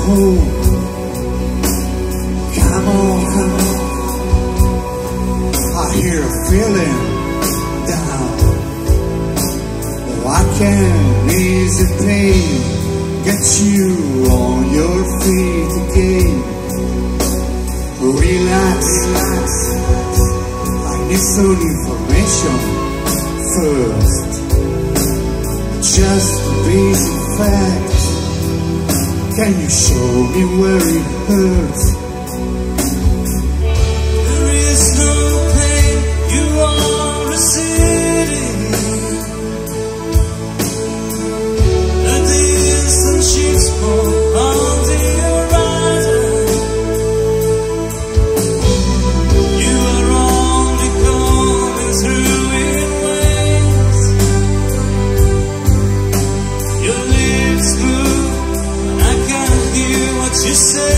home. Come on, come on. I hear a feeling down. Oh, I can ease the pain, get you on your feet again. Relax, relax. I need some information first. Just a basic fact. Can you show me where it hurts? There is no pain you are receiving. The distant ships fall on the horizon. You are only coming through in waves. Your lips move, and I can't hear what you say.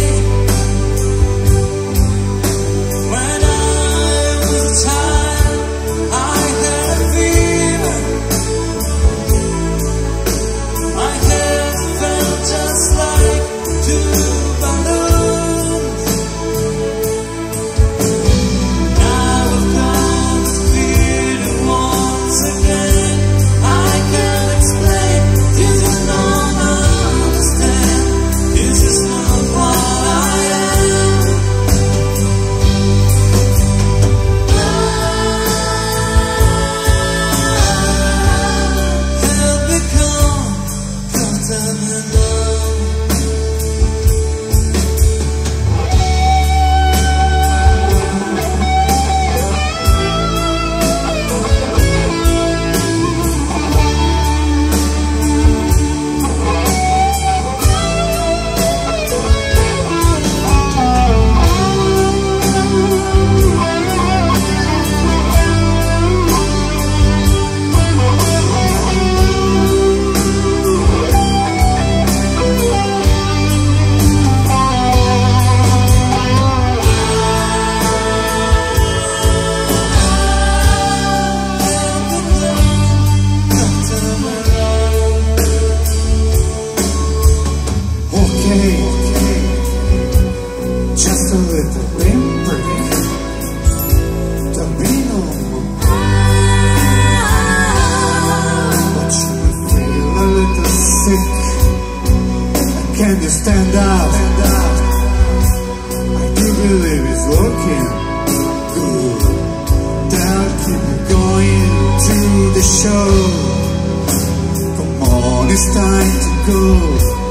Just a little windbreak, Domino. But you feel a little sick. Can you stand up? I do believe it's working. Good. That'll keep you going to the show. Come on, it's time to go.